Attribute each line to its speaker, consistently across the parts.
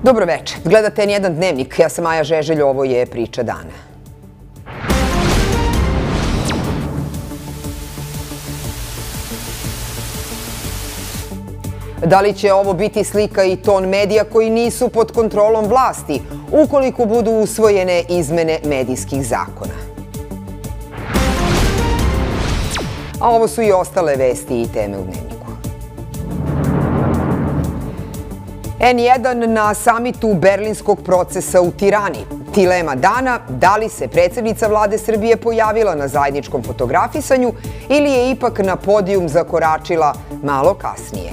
Speaker 1: Dobro večer. Gledate N1 dnevnik. Ja sam Maja Žeželj, ovo je Priča dana. Da li će ovo biti slika i ton medija koji nisu pod kontrolom vlasti ukoliko budu usvojene izmene medijskih zakona? A ovo su i ostale vesti i teme u dnevniku. N1 na samitu Berlinskog procesa u Tirani. Dilema dana, da li se predsjednica vlade Srbije pojavila na zajedničkom fotografisanju ili je ipak na podijum zakoračila malo kasnije.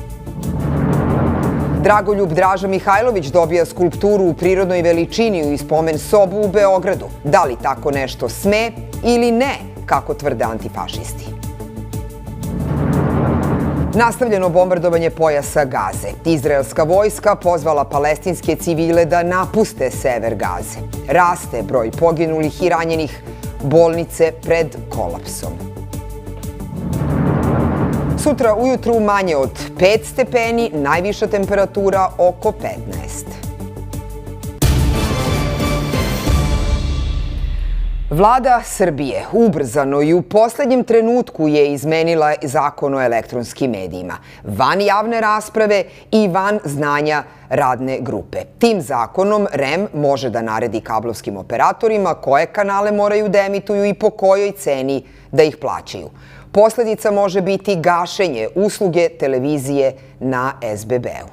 Speaker 1: Dragoljub Draža Mihajlović dobija skulpturu u prirodnoj veličini u spomen sobu u Beogradu. Da li tako nešto sme ili ne, kako tvrde antifašisti? Nastavljeno bombardovanje pojasa Gaze. Izraelska vojska pozvala palestinske civile da napuste sever Gaze. Raste broj poginulih i ranjenih, bolnice pred kolapsom. Sutra ujutru manje od 5 stepeni, najviša temperatura oko 15. Vlada Srbije ubrzano i u poslednjem trenutku je izmenila zakon o elektronskim medijima, van javne rasprave i van znanja radne grupe. Tim zakonom REM može da naredi kablovskim operatorima koje kanale moraju da emituju i po kojoj ceni da ih plaćaju. Posledica može biti gašenje usluge televizije na SBB-u.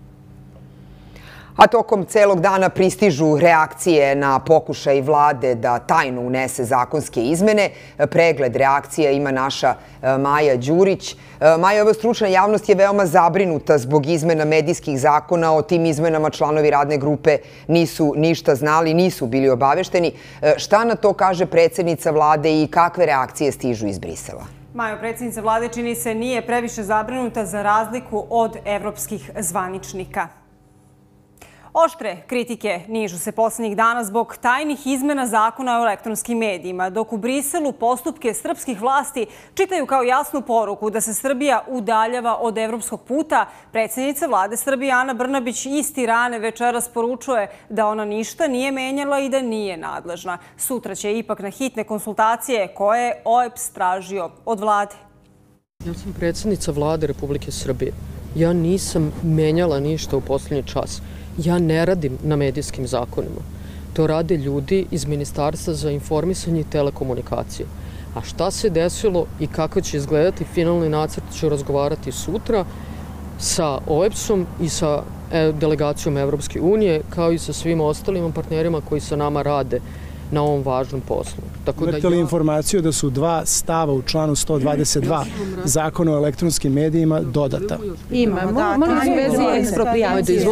Speaker 1: A tokom celog dana pristižu reakcije na pokušaj vlade da tajno unese zakonske izmene. Pregled reakcija ima naša Maja Đurić. Maja, ova stručna javnost je veoma zabrinuta zbog izmena medijskih zakona. O tim izmenama članovi radne grupe nisu ništa znali, nisu bili obavešteni. Šta na to kaže predsjednica vlade i kakve reakcije stižu iz Brisela?
Speaker 2: Majo, predsjednica vlade čini se nije previše zabrinuta za razliku od evropskih zvaničnika. Oštre kritike nižu se poslednjih dana zbog tajnih izmena zakona o elektronskim medijima, dok u Briselu postupke srpskih vlasti čitaju kao jasnu poruku da se Srbija udaljava od evropskog puta. Predsjednica vlade Srbije Ana Brnabić iz Tirane večeras poručuje da ona ništa nije menjala i da nije nadležna. Sutra će ipak na hitne konsultacije koje je OEBS tražio od vlade.
Speaker 3: Ja sam predsjednica vlade Republike Srbije. Ja nisam menjala ništa u posljednji čas. Ja ne radim na medijskim zakonima. To rade ljudi iz Ministarstva za informisanje i telekomunikacije. A šta se desilo i kako će izgledati finalni nacrt ću razgovarati sutra sa OEBS-om i sa delegacijom Evropske unije, kao i sa svim ostalim partnerima koji sa nama rade na ovom važnom poslu.
Speaker 4: Imate li informaciju da su dva stava u članu 122 Zakona o elektronskim medijima dodata?
Speaker 5: Imamo. Molim u vezi eksproprijacije.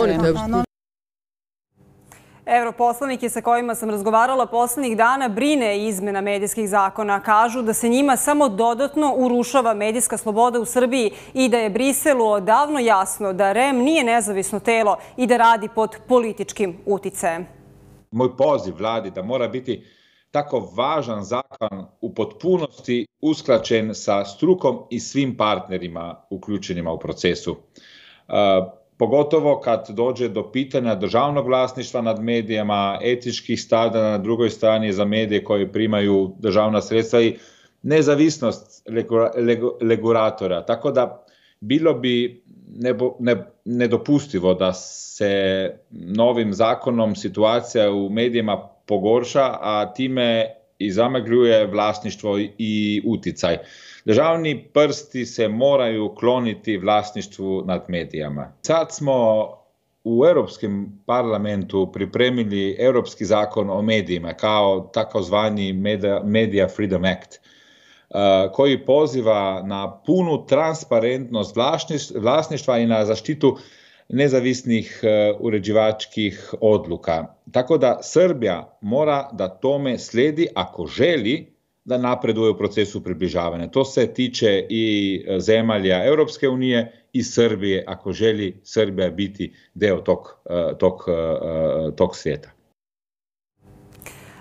Speaker 2: Europoslanike sa kojima sam razgovarala poslednjih dana brine izmena medijskih zakona. Kažu da se njima samo dodatno urušava medijska sloboda u Srbiji i da je Briselu odavno jasno da REM nije nezavisno telo i da radi pod političkim uticajem.
Speaker 6: Moj poziv vladi da mora biti tako važan zakon u potpunosti usklađen sa strukom i svim partnerima uključenima u procesu. Pogotovo kad dođe do pitanja državnog vlasništva nad medijama, etičkih stavljanja na drugoj strani za medije koji primaju državna sredstva i nezavisnost regulatora. Tako da bilo bi nedopustivo da se novim zakonom situacija u medijima pogorša, a time i zamagljuje vlasništvo i uticaj. Državni prsti se moraju kloniti vlasništvu nad medijama. Sad smo u Europskom parlamentu pripremili Europski zakon o medijima kao takozvani Media Freedom Act, koji poziva na punu transparentnost vlasništva i na zaštitu nezavisnih uređivačkih odluka. Tako da Srbija mora da tome slijedi ako želi da napreduje u procesu približavanja. To se tiče i zemalja Europske unije i Srbije, ako želi Srbija biti deo tog svijeta.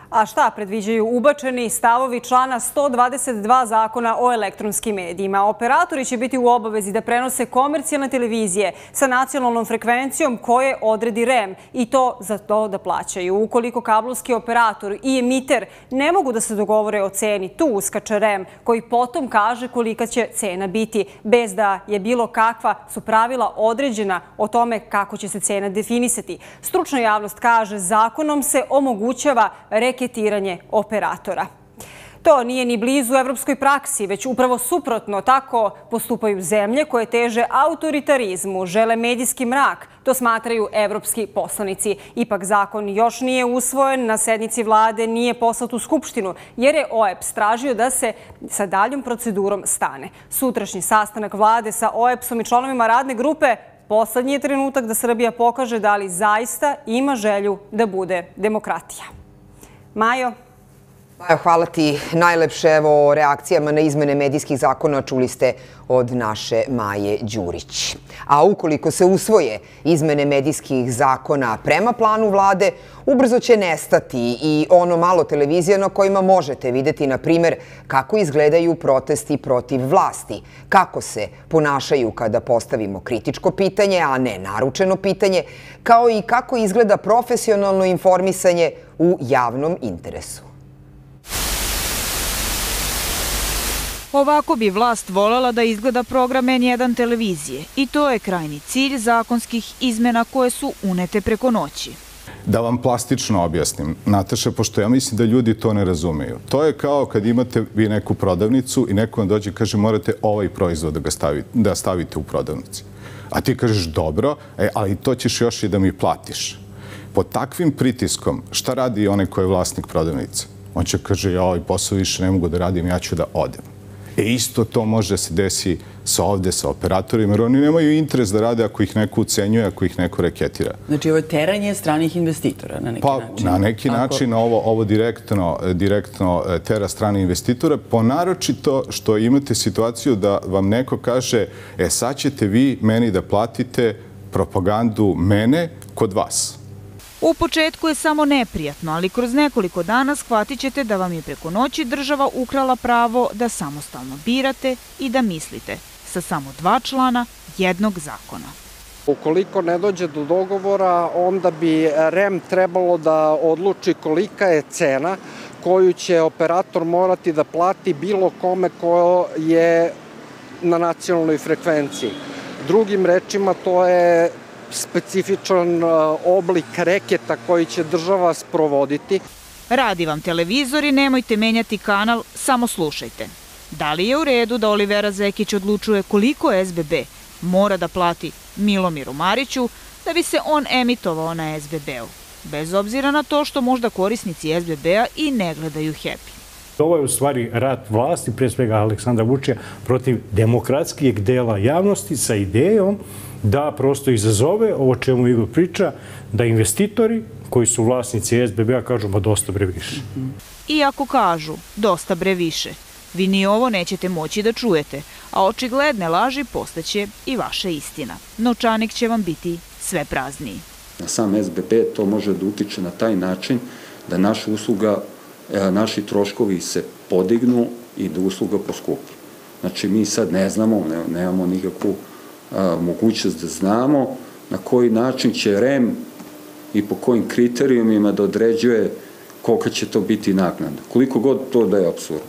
Speaker 2: A šta predviđaju ubačeni stavovi člana 122 zakona o elektronskim medijima? Operatori će biti u obavezi da prenose komercijalne televizije sa nacionalnom frekvencijom koje odredi REM i to za to da plaćaju. Ukoliko kablovski operator i emiter ne mogu da se dogovore o ceni, tu uskače REM koji potom kaže kolika će cena biti, bez da je bilo kakva su pravila određena o tome kako će se cena definisati. Stručna javnost kaže zakonom se omogućava reketiranje operatora. To nije ni blizu evropskoj praksi, već upravo suprotno. Tako postupaju zemlje koje teže autoritarizmu, žele medijski mrak. To smatraju evropski poslanici. Ipak zakon još nije usvojen, na sednici vlade nije poslat u Skupštinu, jer je OEBS tražio da se sa daljom procedurom stane. Sutrašnji sastanak vlade sa OEBS-om i članovima radne grupe poslednji je trenutak da Srbija pokaže da li zaista ima želju da bude demokratija. Majo?
Speaker 1: Hvala ti najlepše. Evo o reakcijama na izmene medijskih zakona čuli ste od naše Maje Đurić. A ukoliko se usvoje izmene medijskih zakona prema planu vlade, ubrzo će nestati i ono malo televizija na kojima možete videti, na primer, kako izgledaju protesti protiv vlasti, kako se ponašaju kada postavimo kritičko pitanje, a ne naručeno pitanje, kao i kako izgleda profesionalno informisanje u javnom interesu.
Speaker 7: Ovako bi vlast voljela da izgleda program N1 televizije i to je krajnji cilj zakonskih izmena koje su unete preko noći.
Speaker 8: Da vam plastično objasnim, Nataša, pošto ja mislim da ljudi to ne razumeju. To je kao kad imate vi neku prodavnicu i neko vam dođe i kaže morate ovaj proizvod da stavite u prodavnici. A ti kažeš dobro, ali to ćeš još i da mi platiš. Pod takvim pritiskom šta radi onaj ko je vlasnik prodavnice? On će kaže ja ovaj posao više ne mogu da radim, ja ću da odem. Isto to može se desi ovde sa operatorima, jer oni nemaju interes da rade ako ih neko ucenjuje, ako ih neko reketira.
Speaker 5: Znači, ovo je teranje stranih investitora na neki način?
Speaker 8: Pa, na neki način ovo direktno tera strane investitora, ponaročito što imate situaciju da vam neko kaže sad ćete vi meni da platite propagandu mene kod vas.
Speaker 7: U početku je samo neprijatno, ali kroz nekoliko dana shvatit ćete da vam je preko noći država ukrala pravo da samostalno birate i da mislite sa samo 2 člana jednog zakona.
Speaker 9: Ukoliko ne dođe do dogovora, onda bi REM trebalo da odluči kolika je cena koju će operator morati da plati bilo kome ko je na nacionalnoj frekvenciji. Drugim rečima, to je specifičan oblik reketa koji će država sprovoditi.
Speaker 7: Radi vam televizor i nemojte menjati kanal, samo slušajte. Da li je u redu da Olivera Zekić odlučuje koliko SBB mora da plati Milomiru Mariću da bi se on emitovao na SBB-u, bez obzira na to što možda korisnici SBB-a i ne gledaju Happy?
Speaker 10: Ovo je u stvari rat vlasti, pre svega Aleksandra Vučića, protiv demokratskijeg dela javnosti sa idejom da prosto izazove ovo čemu Igor priča, da investitori koji su vlasnici SBB-a kažu ma dosta bre više.
Speaker 7: Iako kažu dosta bre više, vi ni ovo nećete moći da čujete, a očigledne laži postaće i vaša istina. Novčanik će vam biti sve prazniji.
Speaker 11: Sam SBB to može da utiče na taj način da naša usluga, naši troškovi se podignu i da usluga poskupi. Znači mi sad ne znamo, nemamo nikakvu mogućnost da znamo na koji način će REM i po kojim kriterijumima da određuje kolika će to biti naknada. Koliko god to da je apsurdno.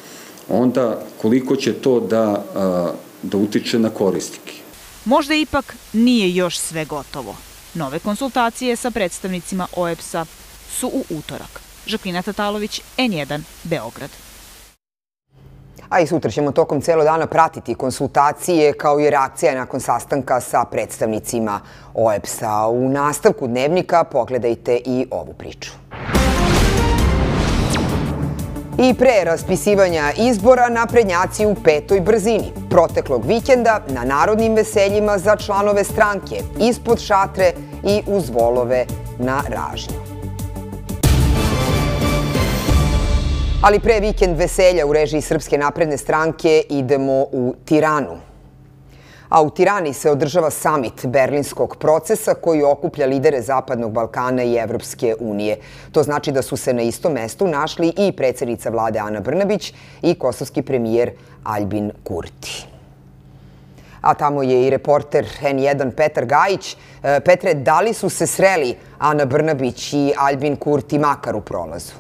Speaker 11: Onda koliko će to da utiče na korisnike.
Speaker 7: Možda ipak nije još sve gotovo. Nove konsultacije sa predstavnicima OEBS-a su u utorak. Žaklina Tatalović, N1, Beograd.
Speaker 1: A i sutra ćemo tokom celo dana pratiti konsultacije kao i reakcija nakon sastanka sa predstavnicima OEBS-a. U nastavku Dnevnika pogledajte i ovu priču. I pre raspisivanja izbora naprednjaci u 5. brzini. Proteklog vikenda na narodnim veseljima za članove stranke, ispod šatre i uz volove na Ražnju. Ali pre vikend veselja u režiji Srpske napredne stranke idemo u Tiranu. A u Tirani se održava samit Berlinskog procesa koji okuplja lidere Zapadnog Balkana i Evropske unije. To znači da su se na istom mestu našli i predsjednica vlade Ana Brnabić i kosovski premijer Aljbin Kurti. A tamo je i reporter N1 Petar Gajić. Petre, da li su se sreli Ana Brnabić i Aljbin Kurti makar u prolazu?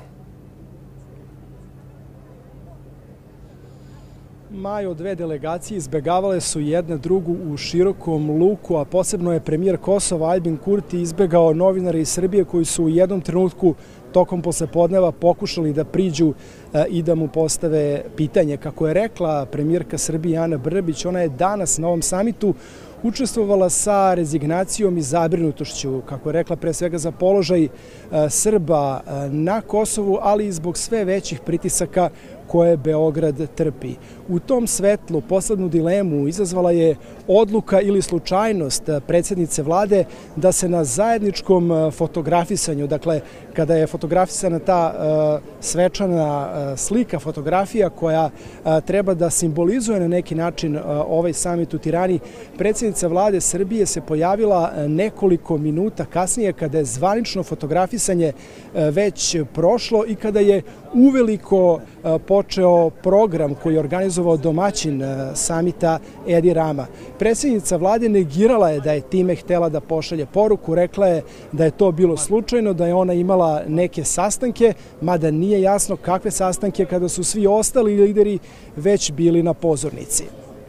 Speaker 4: Majo, dve delegacije izbegavale su jedna drugu u širokom luku, a posebno je premijer Kosova Aljbin Kurti izbegao novinare iz Srbije koji su u jednom trenutku tokom poslepodneva pokušali da priđu i da mu postave pitanje. Kako je rekla premijerka Srbije Ana Brnabić, ona je danas na ovom samitu učestvovala sa rezignacijom i zabrinutošću, kako je rekla, pre svega za položaj Srba na Kosovu, ali i zbog sve većih pritisaka koje Beograd trpi. U tom svetlu poslednju dilemu izazvala je odluka ili slučajnost predsjednice vlade da se na zajedničkom fotografisanju, dakle, kada je fotografisana ta svečana slika, fotografija koja treba da simbolizuje na neki način ovaj samit u Tirani, predsjednica vlade Srbije se pojavila nekoliko minuta kasnije kada je zvanično fotografisanje već prošlo i kada je uveliko počeo program koji je organizovao domaćin samita Edi Rama. Predsjednica vlade negirala je da je time htela da pošalje poruku, rekla je da je to bilo slučajno, da je ona imala neke sastanke, mada nije jasno kakve sastanke kada su svi ostali lideri već bili na pozornici.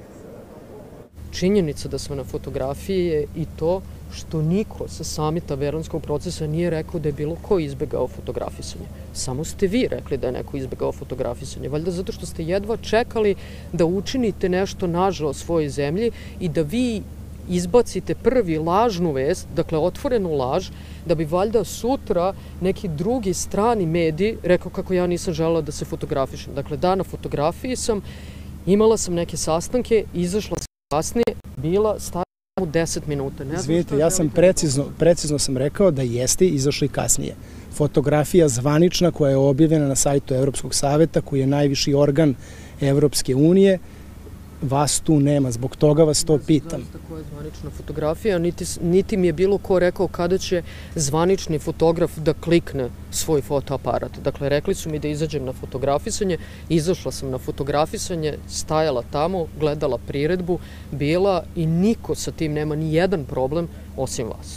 Speaker 3: Činjenica da smo na fotografiji je i to što niko sa samita Berlinskog procesa nije rekao da je bilo ko izbegao fotografisanje. Samo ste vi rekli da je neko izbegao fotografisanje. Valjda zato što ste jedva čekali da učinite nešto nažao o svojoj zemlji i da vi izbacite prvi lažnu vest, dakle otvorenu laž, da bi valjda sutra neki drugi strani mediji rekao kako ja nisam želela da se fotografišem. Dakle, da, na fotografiji sam, imala sam neke sastanke, izašla sam kasnije, bila stajala u 10 minuta.
Speaker 4: Izvinite, ja sam precizno sam rekao da jeste izašli kasnije. Fotografija zvanična koja je objavljena na sajtu Evropskog saveta, koji je najviši organ Evropske unije, vas tu nema, zbog toga vas to pitam.
Speaker 3: Ne znam koja je zvanična fotografija, niti mi je bilo ko rekao kada će zvanični fotograf da klikne svoj fotoaparat. Dakle, rekli su mi da izađem na fotografisanje, izašla sam na fotografisanje, stajala tamo, gledala priredbu, bila i niko sa tim nema ni jedan problem osim vas.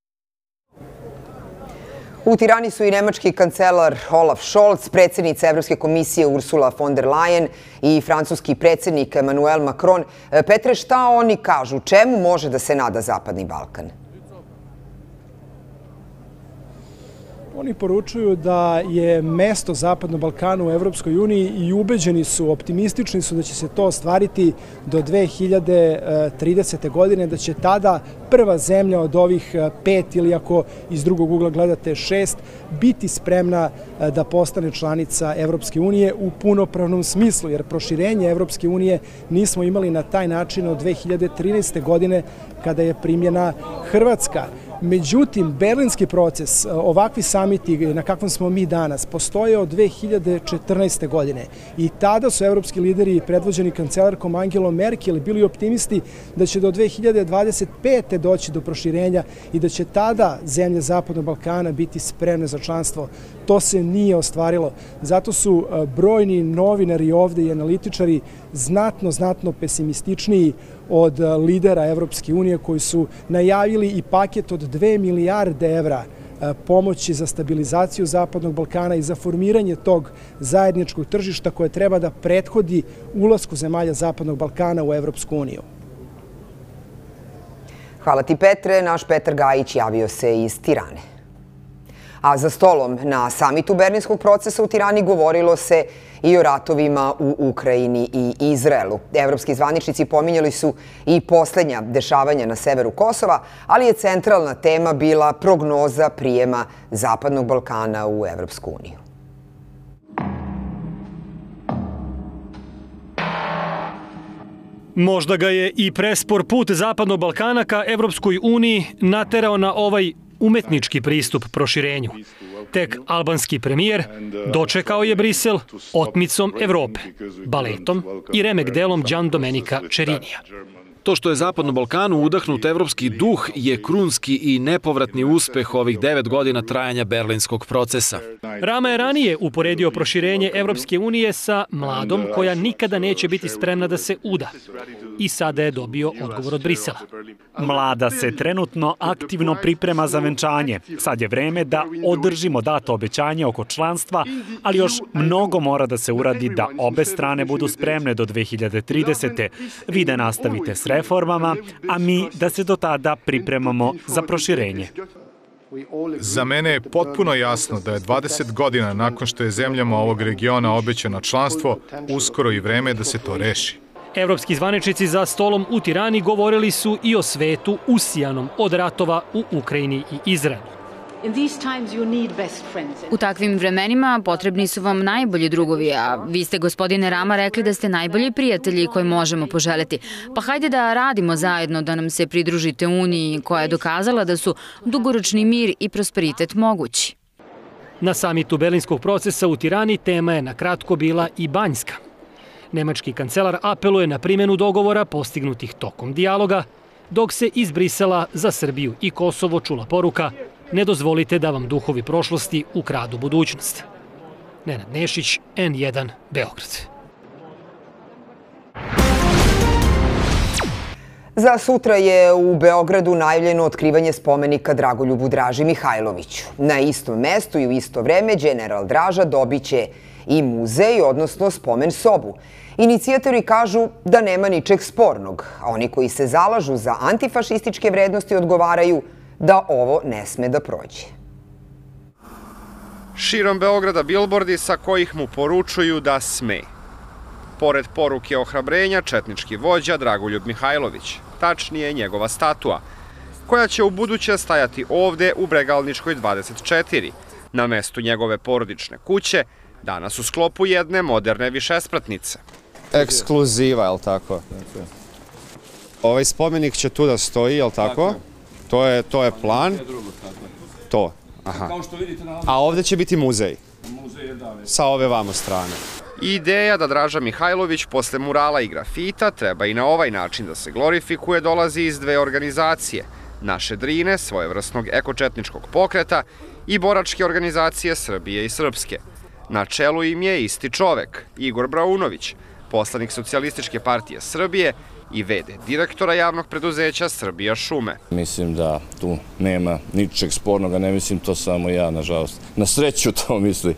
Speaker 1: U Tirani su i nemački kancelar Olaf Scholz, predsjednica Evropske komisije Ursula von der Leyen i francuski predsjednik Emmanuel Macron. Petre, šta oni kažu? Čemu može da se nada Zapadni Balkan?
Speaker 4: Oni poručuju da je mesto Zapadnog Balkana u Evropskoj uniji i ubeđeni su, optimistični su da će se to ostvariti do 2030. godine, da će tada prva zemlja od ovih 5 ili ako iz drugog ugla gledate 6, biti spremna da postane članica Evropske unije u punopravnom smislu, jer proširenje Evropske unije nismo imali na taj način od 2013. godine kada je primljena Hrvatska. Međutim, berlinski proces, ovakvi samiti na kakvom smo mi danas, postoje od 2014. godine i tada su evropski lideri predvođeni kancelarkom Angelom Merkel bili optimisti da će do 2025. doći do proširenja i da će tada zemlje Zapadnog Balkana biti spremne za članstvo. To se nije ostvarilo. Zato su brojni novinari ovde i analitičari znatno pesimističniji od lidera Evropske unije koji su najavili i paket od 2 milijarde evra pomoći za stabilizaciju Zapadnog Balkana i za formiranje tog zajedničkog tržišta koje treba da prethodi ulasku zemalja Zapadnog Balkana u Evropsku uniju.
Speaker 1: Hvala ti, Petre. Naš Petar Gajić javio se iz Tirane. A za stolom na samitu Berlinskog procesa u Tirani govorilo se i o ratovima u Ukrajini i Izraelu. Evropski zvaničnici pominjali su i poslednja dešavanja na severu Kosova, ali je centralna tema bila prognoza prijema Zapadnog Balkana u Evropsku uniju.
Speaker 12: Možda ga je i prespor put Zapadnog Balkana ka Evropskoj uniji naterao na ovaj umetnički pristup proširenju. Tek albanski premijer dočekao je Brisel otmicom Evrope, baletom i remek delom Gian Domenica Cerinija.
Speaker 13: To što je Zapadnom Balkanu udahnut evropski duh je krunski i nepovratni uspeh ovih 9 godina trajanja berlinskog procesa.
Speaker 12: Rama je ranije uporedio proširenje Evropske unije sa mladom koja nikada neće biti spremna da se uda. I sada je dobio odgovor od Brisela.
Speaker 14: Mlada se trenutno aktivno priprema za venčanje. Sad je vreme da održimo dato obećanje oko članstva, ali još mnogo mora da se uradi da obe strane budu spremne do 2030. Vi da nastavite s reformama, a mi da se do tada pripremamo za proširenje.
Speaker 8: Za mene je potpuno jasno da je 20 godina nakon što je zemljama ovog regiona obećano članstvo, uskoro i vreme da se to reši.
Speaker 12: Evropski zvaničnici za stolom u Tirani govorili su i o svetu usijanom od ratova u Ukrajini i Izraelu.
Speaker 15: U takvim vremenima potrebni su vam najbolji drugovi, a vi ste, gospodine Rama, rekli da ste najbolji prijatelji koji možemo poželeti. Pa hajde da radimo zajedno da nam se pridružite Uniji koja je dokazala da su dugoročni mir i prosperitet mogući.
Speaker 12: Na samitu berlinskog procesa u Tirani tema je na kratko bila i Banjska. Nemački kancelar apeluje na primjenu dogovora postignutih tokom dijaloga, dok se iz Brisela za Srbiju i Kosovo čula poruka: ne dozvolite da vam duhovi prošlosti ukradu budućnost. Nenad Nešić, N1, Beograd.
Speaker 1: Za sutra je u Beogradu najavljeno otkrivanje spomenika Dragoljubu Draži Mihajloviću. Na istom mestu i u isto vreme Đeneral Draža dobiće i muzej, odnosno spomen sobu. Inicijatori kažu da nema ničeg spornog, a oni koji se zalažu za antifašističke vrednosti odgovaraju da ovo ne sme da prođe.
Speaker 16: Širom Beograda bilbordi sa kojih mu poručuju da sme. Pored poruke ohrabrenja, četnički vođa Dragoljub Mihajlović, tačnije njegova statua, koja će u buduće stajati ovde u Bregalničkoj 24, na mestu njegove porodične kuće, danas u sklopu jedne moderne višespratnice.
Speaker 17: Ekskluziva, je li tako? Ovaj spomenik će tu da stoji, je li tako? To je plan. To, aha. A ovde će biti muzej. Sa ove vamo strane.
Speaker 16: Ideja da Draža Mihajlović posle murala i grafita treba i na ovaj način da se glorifikuje dolazi iz dve organizacije. Naše Drine, svojevrsnog ekočetničkog pokreta, i boračke organizacije Srbije i Srpske. Na čelu im je isti čovek, Igor Braunović, poslanik Socijalističke partije Srbije i v.d. direktora javnog preduzeća Srbija šume.
Speaker 18: Mislim da tu nema ničeg spornoga, ne mislim to samo ja, nažalost. Na sreću to misli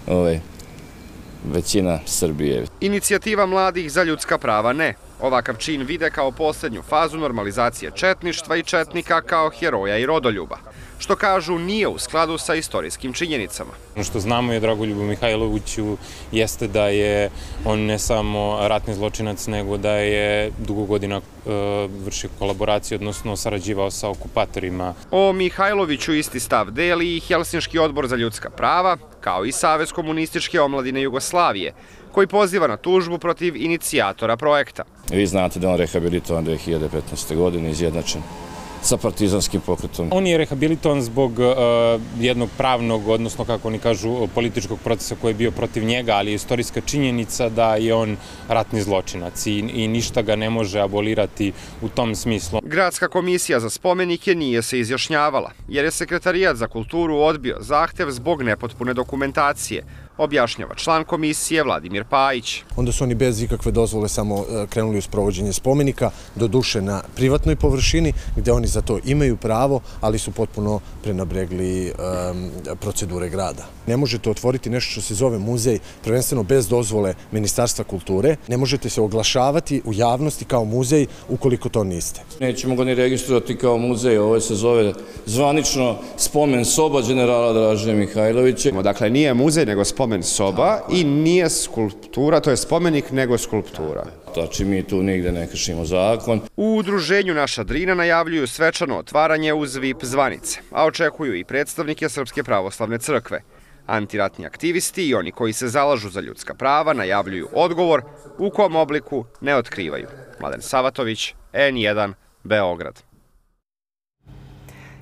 Speaker 18: većina Srbije.
Speaker 16: Inicijativa mladih za ljudska prava ne. Ovakav čin vide kao poslednju fazu normalizacije četništva i četnika kao heroja i rodoljuba, što kažu nije u skladu sa istorijskim činjenicama.
Speaker 19: Ono što znamo je Dragoljubu Mihajloviću jeste da je on ne samo ratni zločinac, nego da je dugo godina vršio kolaboraciju, odnosno sarađivao sa okupatorima.
Speaker 16: O Mihajloviću isti stav deli i Helsinški odbor za ljudska prava, kao i Savez komunističke omladine Jugoslavije, koji poziva na tužbu protiv inicijatora projekta.
Speaker 18: Vi znate da on rehabilitovan 2015. godine, izjednačen sa partizanskim pokretom.
Speaker 19: On je rehabilitovan zbog jednog pravnog, odnosno kako oni kažu, političkog procesa koji je bio protiv njega, ali je istorijska činjenica da je on ratni zločinac i ništa ga ne može abolirati u tom smislu.
Speaker 16: Gradska komisija za spomenike nije se izjašnjavala, jer je Sekretarijat za kulturu odbio zahtev zbog nepotpune dokumentacije, objašnjava član komisije Vladimir Pajić.
Speaker 20: Onda su oni bez ikakve dozvole samo krenuli u sprovođenje spomenika, doduše na privatnoj površini, gde oni za to imaju pravo, ali su potpuno prenabregli procedure grada. Ne možete otvoriti nešto što se zove muzej, prvenstveno bez dozvole Ministarstva kulture. Ne možete se oglašavati u javnosti kao muzej ukoliko to niste.
Speaker 18: Nećemo ga ni registrovati kao muzej, ovo se zove zvanično spomen soba Đenerala Draže Mihajlovića.
Speaker 17: Dakle, nije muzej, nego spomen soba i nije skulptura, to je spomenik, nego skulptura.
Speaker 18: Znači, mi tu nigde ne kršimo zakon.
Speaker 16: U udruženju Naša Drina najavljuju svečano otvaranje uz VIP zvanice, a očekuju i predstavnike Srpske pravoslavne crkve. Antiratni aktivisti i oni koji se zalažu za ljudska prava najavljuju odgovor, u kom obliku ne otkrivaju. Mladen Savatović, N1, Beograd.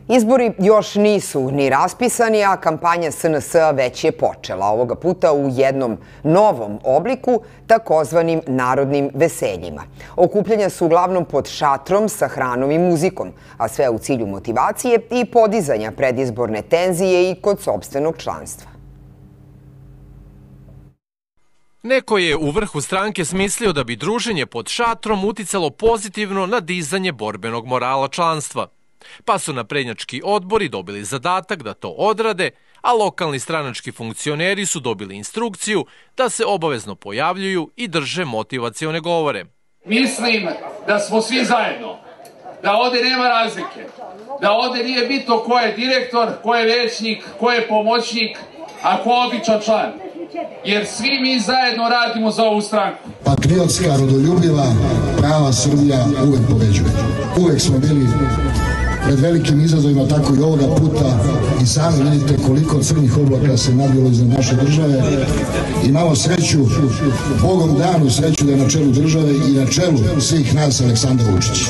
Speaker 1: Izbori još nisu ni raspisani, a kampanja SNS već je počela. Ovoga puta u jednom novom obliku, takozvanim narodnim veseljima. Okupljanja su uglavnom pod šatrom sa hranom i muzikom, a sve u cilju motivacije i podizanja predizborne tenzije i kod sopstvenog članstva.
Speaker 21: Neko je u vrhu stranke smislio da bi druženje pod šatrom uticalo pozitivno na dizanje borbenog morala članstva. Pa su naprednjački odbori dobili zadatak da to odrade, a lokalni stranački funkcioneri su dobili instrukciju da se obavezno pojavljuju i drže motivacione govore.
Speaker 22: Mislim da smo svi zajedno, da ovde nema razlike, da ovde nije bitno ko je direktor, ko je većnik, ko je pomoćnik, a ko je običan član. Jer svi mi zajedno radimo za ovu stranku.
Speaker 23: Patriotska, rodoljubiva, prava Srbija uvek pobeđuje. Uvek smo bili pred velikim izazovima, tako i ovoga puta, i sami vidite koliko crnih oblaka se nabilo iznad naše države. Imamo sreću, Bogom danu sreću da je na čelu države i na čelu svih nas Aleksandar Vučić.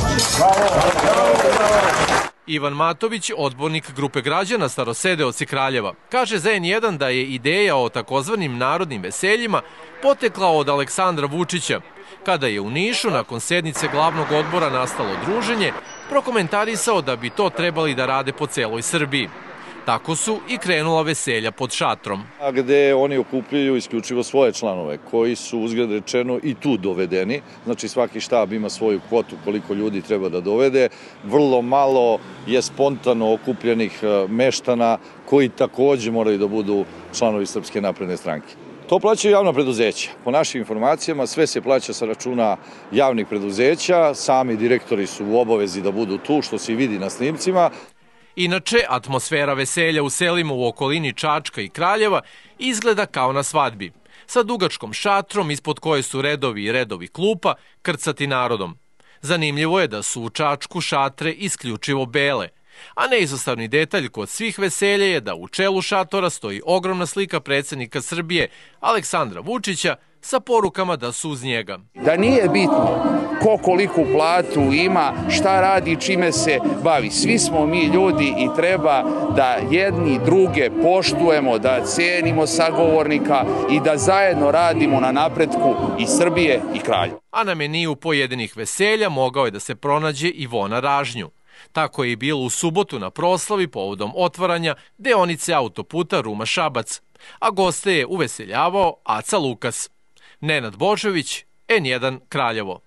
Speaker 21: Ivan Matović, odbornik grupe građana Starosedeoci Kraljeva, kaže za N1 da je ideja o takozvanim narodnim veseljima potekla od Aleksandra Vučića. Kada je u Nišu nakon sednice glavnog odbora nastalo druženje, prokomentarisao da bi to trebali da rade po celoj Srbiji. Tako su i krenula veselja pod šatrom.
Speaker 24: Gde oni okupljaju isključivo svoje članove, koji su uzgled rečeno i tu dovedeni. Znači svaki štab ima svoju kvotu koliko ljudi treba da dovede. Vrlo malo je spontano okupljenih meštana koji takođe moraju da budu članovi Srpske napredne stranke. To plaćaju javna preduzeća. Po našim informacijama sve se plaća sa računa javnih preduzeća. Sami direktori su u obavezi da budu tu, što se i vidi na snimcima.
Speaker 21: Inače, atmosfera veselja u selima u okolini Čačka i Kraljeva izgleda kao na svadbi, sa dugačkom šatrom ispod koje su redovi i redovi klupa krcati narodom. Zanimljivo je da su u Čačku šatre isključivo bele, a neizostavni detalj kod svih veselja je da u čelu šatora stoji ogromna slika predsjednika Srbije Aleksandra Vučića sa porukama da su uz njega.
Speaker 22: Da nije bitno ko koliku platu ima, šta radi, čime se bavi. Svi smo mi ljudi i treba da jedni druge poštujemo, da cenimo sagovornika i da zajedno radimo na napretku i Srbije i Kraljeva.
Speaker 21: A na meniju pojedinih veselja mogao je da se pronađe i vo na ražnju. Tako je i bilo u subotu na proslavi povodom otvaranja deonice autoputa Ruma-Šabac, a goste je uveseljavao Aca Lukas. Nenad Božović, N1 Kraljevo.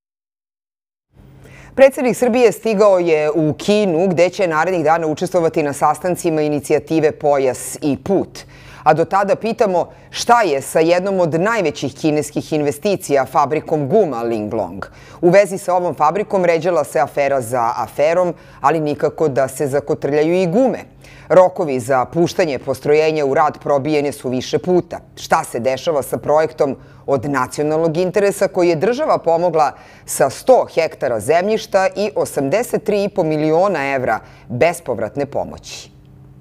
Speaker 1: Predsjednik Srbije stigao je u Kinu, gde će narednih dana učestvovati na sastancima inicijative Pojas i put. A do tada pitamo šta je sa jednom od najvećih kineskih investicija, fabrikom guma Linglong. U vezi sa ovom fabrikom ređala se afera za aferom, ali nikako da se zakotrljaju i gume. Rokovi za puštanje postrojenja u rad probijene su više puta. Šta se dešava sa projektom od nacionalnog interesa koji je država pomogla sa 100 hektara zemljišta i 83,5 miliona evra bespovratne pomoći?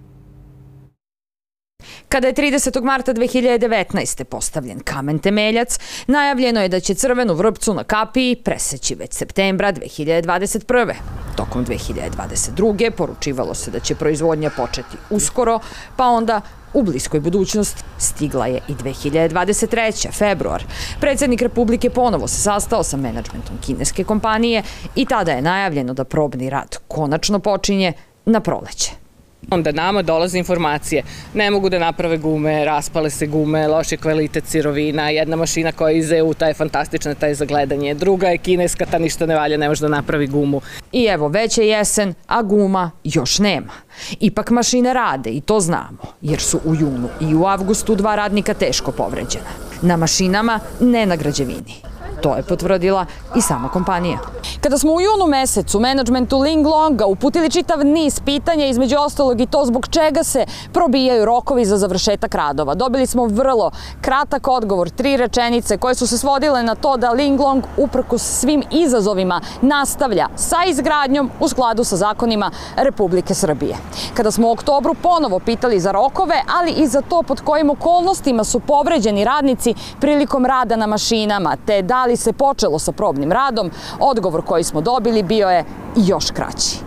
Speaker 25: Kada je 30. marta 2019. postavljen kamen temeljac, najavljeno je da će crvenu vrpcu na kapiji preseći već septembra 2021. Tokom 2022. poručivalo se da će proizvodnja početi uskoro, pa onda u bliskoj budućnosti stigla je i 2023. februar. Predsjednik Republike ponovo se sastao sa menadžmentom kineske kompanije i tada je najavljeno da probni rad konačno počinje na proleće.
Speaker 26: Onda nama dolaze informacije, ne mogu da naprave gume, raspale se gume, loši kvalitet sirovina, jedna mašina koja je iz EU, ta je fantastična, ta je za gledanje, druga je kineska, ta ništa ne valja, ne može da napravi gumu.
Speaker 25: I evo, već je jesen, a guma još nema. Ipak mašine rade i to znamo, jer su u junu i u avgustu 2 radnika teško povređena. Na mašinama, ne na građevini. To je potvrdila i sama kompanija. Kada smo u junu mesecu menadžmentu Linglonga uputili čitav niz pitanja, između ostalog i to zbog čega se probijaju rokovi za završetak radova, dobili smo vrlo kratak odgovor, 3 rečenice koje su se svodile na to da Linglong uprkos svim izazovima nastavlja sa izgradnjom u skladu sa zakonima Republike Srbije. Kada smo u oktobru ponovo pitali za rokove, ali i za to pod kojim okolnostima su povređeni radnici prilikom rada na mašinama, te da li se počelo sa probnim radom, odgovor koji smo dobili bio je još kraći.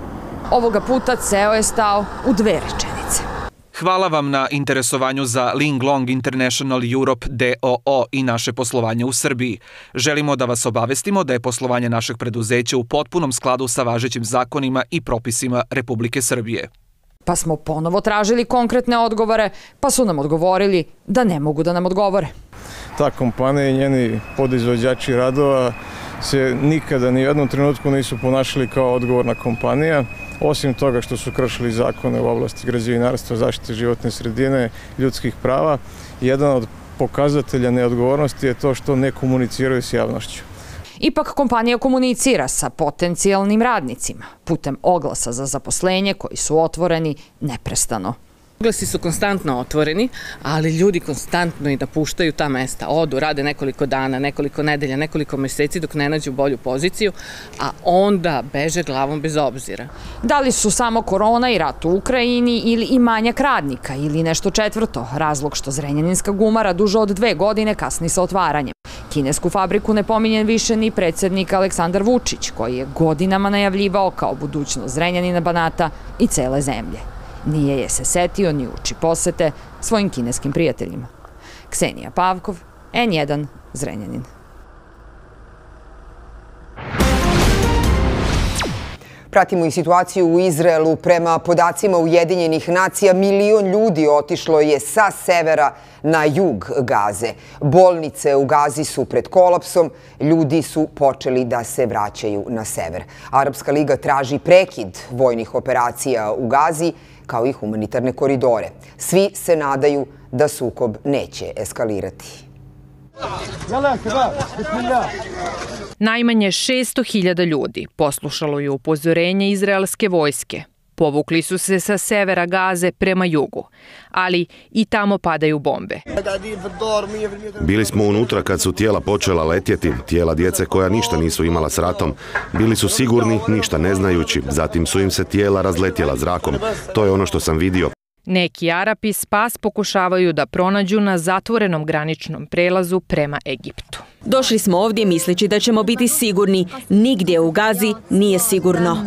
Speaker 25: Ovoga puta ceo je stao u 2 rečenice.
Speaker 2: Hvala vam na interesovanju za Linglong International Europe DOO i naše poslovanje u Srbiji. Želimo da vas obavestimo da je poslovanje našeg preduzeća u potpunom skladu sa važećim zakonima i propisima Republike Srbije.
Speaker 25: Pa smo ponovo tražili konkretne odgovore, pa su nam odgovorili da ne mogu da nam odgovore.
Speaker 5: Ta kompanija i njeni podizvođači radova se nikada ni u jednom trenutku nisu ponašali kao odgovorna kompanija, osim toga što su kršili zakone u oblasti građevinarstva, zaštite životne sredine, ljudskih prava. Jedan od pokazatelja neodgovornosti je to što ne komuniciraju s javnošću.
Speaker 25: Ipak kompanija komunicira sa potencijalnim radnicima putem oglasa za zaposlenje koji su otvoreni neprestano.
Speaker 26: Oglasi su konstantno otvoreni, ali ljudi konstantno i napuštaju ta mesta. Odu, rade nekoliko dana, nekoliko nedelja, nekoliko meseci dok ne nađu bolju poziciju, a onda beže glavom bez obzira.
Speaker 25: Da li su samo korona i rat u Ukrajini ili i manjak radnika ili nešto četvrto, razlog što Zrenjaninska gumara duže od 2 godine kasni sa otvaranjem. Kinesku fabriku ne pominje više ni predsjednik Aleksandar Vučić, koji je godinama najavljivao kao budućnost Zrenjanina, Banata i cele zemlje. Nije je se setio ni uči posete svojim kineskim prijateljima. Ksenija Pavkov, N1, Zrenjanin.
Speaker 1: Pratimo i situaciju u Izraelu. Prema podacima Ujedinjenih nacija, 1 milion ljudi otišlo je sa severa na jug Gaze. Bolnice u Gazi su pred kolapsom, ljudi su počeli da se vraćaju na sever. Arapska liga traži prekid vojnih operacija u Gazi, kao i humanitarne koridore. Svi se nadaju da sukob neće eskalirati.
Speaker 6: Najmanje 600.000 ljudi poslušalo je upozorenje izraelske vojske. Povukli su se sa severa Gaze prema jugu, ali i tamo padaju bombe.
Speaker 9: Bili smo unutra kad su tijela počela letjeti, tijela djece koja ništa nisu imala s ratom. Bili su sigurni, ništa ne znajući, zatim su im se tijela razletjela zrakom. To je ono što sam vidio.
Speaker 6: Neki Arapi spas pokušavaju da pronađu na zatvorenom graničnom prelazu prema Egiptu.
Speaker 10: Došli smo ovdje misleći da ćemo biti sigurni. Nigdje u Gazi nije sigurno.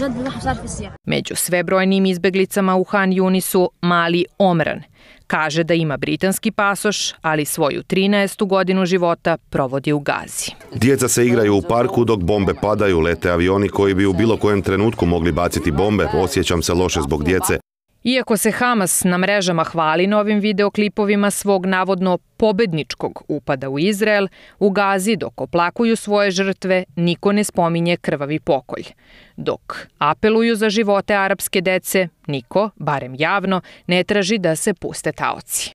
Speaker 6: Među svebrojnim izbeglicama u Han Yunisu Mali Omran kaže da ima britanski pasoš, ali svoju 13. godinu života provodi u Gazi.
Speaker 9: Djeca se igraju u parku dok bombe padaju, lete avioni koji bi u bilo kojem trenutku mogli baciti bombe. Osjećam se loše zbog djece.
Speaker 6: Iako se Hamas na mrežama hvali novim videoklipovima svog navodno pobedničkog upada u Izrael, u Gazi dok oplakuju svoje žrtve, niko ne spominje krvavi pokolj. Dok apeluju za živote arapske dece, niko, barem javno, ne traži da se puste taoci.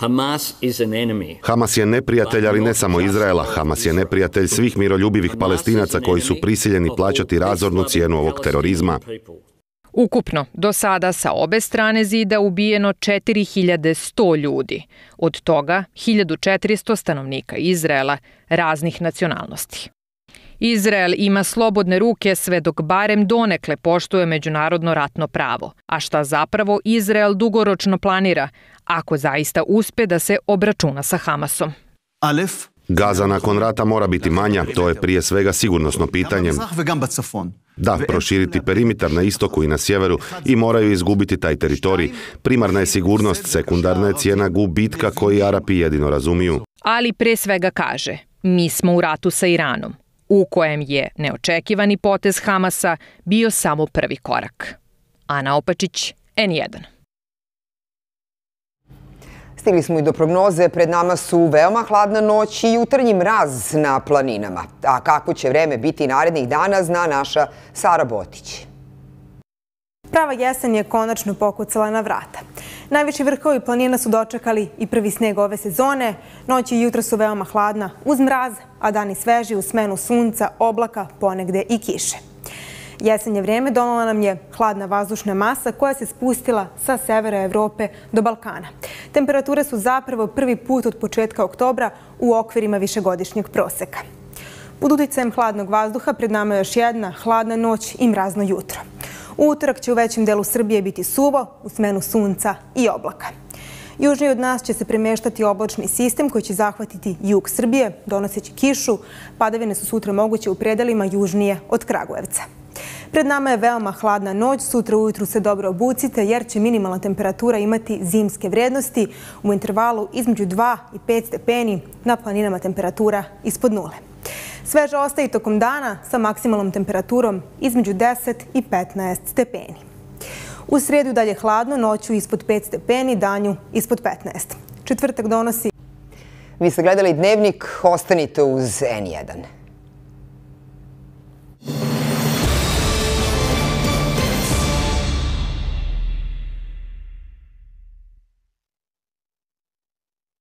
Speaker 9: Hamas je neprijatelj, ali ne samo Izraela. Hamas je neprijatelj svih miroljubivih Palestinaca koji su prisiljeni plaćati razornu cijenu ovog terorizma.
Speaker 6: Ukupno, do sada sa obe strane zida ubijeno 4100 ljudi, od toga 1400 stanovnika Izraela raznih nacionalnosti. Izrael ima slobodne ruke sve dok barem donekle poštuje međunarodno ratno pravo, a šta zapravo Izrael dugoročno planira, ako zaista uspe da se obračuna sa Hamasom.
Speaker 9: Gaza nakon rata mora biti manja, to je prije svega sigurnosno pitanje. Da, proširiti perimetar na istoku i na sjeveru i moraju izgubiti taj teritorij. Primarna je sigurnost, sekundarna je cijena gubitka koji Arapi jedino razumiju.
Speaker 6: Ali pre svega kaže, mi smo u ratu sa Iranom, u kojem je neočekivani potez Hamasa bio samo prvi korak. Ana Opačić, N1.
Speaker 1: Stigli smo i do prognoze, pred nama su veoma hladna noć i jutarnji mraz na planinama. A kako će vreme biti narednih dana, zna naša Sara Botić.
Speaker 11: Prava jesen je konačno pokucala na vrata. Najviši vrhovi planina su dočekali i prvi sneg ove sezone. Noć i jutro su veoma hladna uz mraz, a dani sveži u smenu sunca, oblaka, ponegde i kiše. Jesenje vrijeme donala nam je hladna vazdušna masa koja se spustila sa severa Evrope do Balkana. Temperature su zapravo prvi put od početka oktobra u okvirima višegodišnjeg proseka. Pod uticajem hladnog vazduha pred nama je još jedna hladna noć i mrazno jutro. U utorak će u većem delu Srbije biti suvo, u smenu sunca i oblaka. Južnije od nas će se premeštati oblačni sistem koji će zahvatiti jug Srbije, donoseći kišu. Padavine su sutra moguće u predelima južnije od Kragujevca. Pred nama je veoma hladna noć, sutra ujutru se dobro obucite jer će minimalna temperatura imati zimske vrednosti u intervalu između 2 i 5 stepeni, na planinama temperatura ispod nule. Sveže ostaje tokom dana sa maksimalnom temperaturom između 10 i 15 stepeni. U sredu dalje hladno, noću ispod 5 stepeni, danju ispod 15. Četvrtak donosi...
Speaker 1: Vi ste gledali Dnevnik, ostanite uz N1.